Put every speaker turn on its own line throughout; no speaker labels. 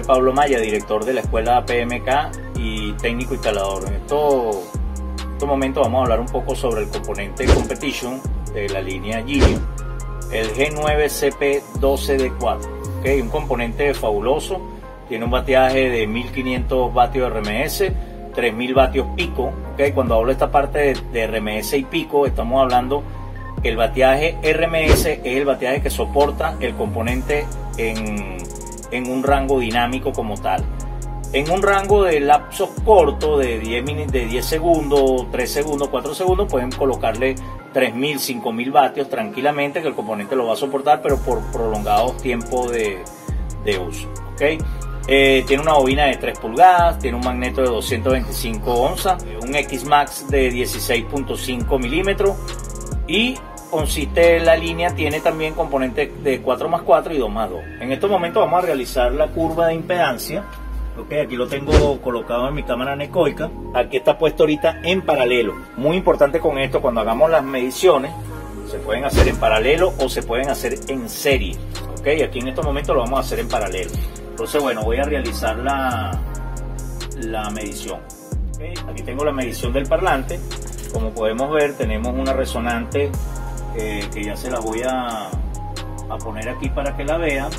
Pablo Maya, director de la escuela PMK y técnico instalador. En estos momentos vamos a hablar un poco sobre el componente Competition de la línea Genio, el G9CP12D4. ¿Okay? Un componente fabuloso, tiene un bateaje de 1500 vatios RMS, 3000 vatios pico. ¿Okay? Cuando hablo de esta parte de RMS y pico, estamos hablando que el bateaje RMS es el bateaje que soporta el componente en un rango dinámico como tal. En un rango de lapsos cortos de 10 segundos, 3 segundos, 4 segundos, pueden colocarle 3000, 5000 vatios tranquilamente, que el componente lo va a soportar, pero por prolongados tiempos de uso. ¿Okay? Tiene una bobina de 3 pulgadas, tiene un magneto de 225 onzas, un X-Max de 16.5 milímetros y consiste la línea, tiene también componentes de 4+4 y 2+2. En estos momentos vamos a realizar la curva de impedancia. Okay, aquí lo tengo colocado en mi cámara anecoica. Aquí está puesto ahorita en paralelo. Muy importante con esto, cuando hagamos las mediciones, se pueden hacer en paralelo o se pueden hacer en serie. Okay, aquí en estos momentos lo vamos a hacer en paralelo. Entonces, bueno, voy a realizar la medición. Okay, aquí tengo la medición del parlante. Como podemos ver, tenemos una resonante que ya se la voy a poner aquí para que la vean.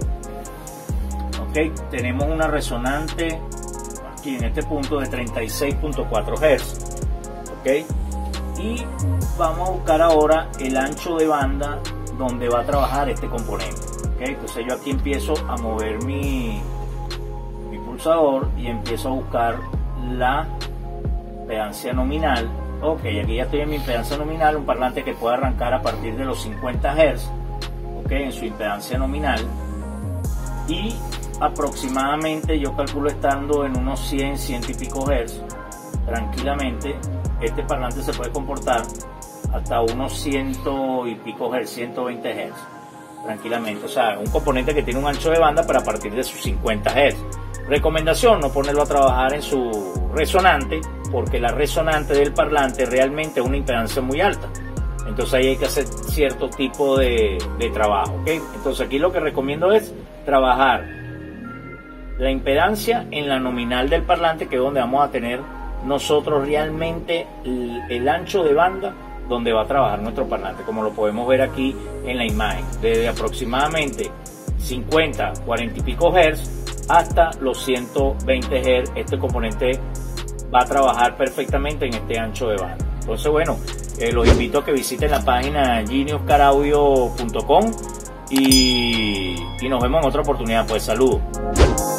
Okay, tenemos una resonante aquí en este punto de 36.4 Hz. Okay, y vamos a buscar ahora el ancho de banda donde va a trabajar este componente. Okay, entonces yo aquí empiezo a mover mi pulsador y empiezo a buscar la impedancia nominal. Ok, aquí ya estoy en mi impedancia nominal, un parlante que puede arrancar a partir de los 50 Hz, okay, en su impedancia nominal, y aproximadamente yo calculo estando en unos 100 y pico Hz, tranquilamente este parlante se puede comportar hasta unos 100 y pico Hz, 120 Hz, tranquilamente. O sea, un componente que tiene un ancho de banda para partir de sus 50 Hz. Recomendación: no ponerlo a trabajar en su resonante, porque la resonante del parlante realmente es una impedancia muy alta. Entonces ahí hay que hacer cierto tipo de trabajo. ¿Okay? Entonces aquí lo que recomiendo es trabajar la impedancia en la nominal del parlante, que es donde vamos a tener nosotros realmente el ancho de banda donde va a trabajar nuestro parlante, como lo podemos ver aquí en la imagen, desde aproximadamente 50, 40 y pico Hz hasta los 120 Hz. Este componente va a trabajar perfectamente en este ancho de banda. Entonces, bueno, los invito a que visiten la página genioscaraudio.com y nos vemos en otra oportunidad. Pues saludos.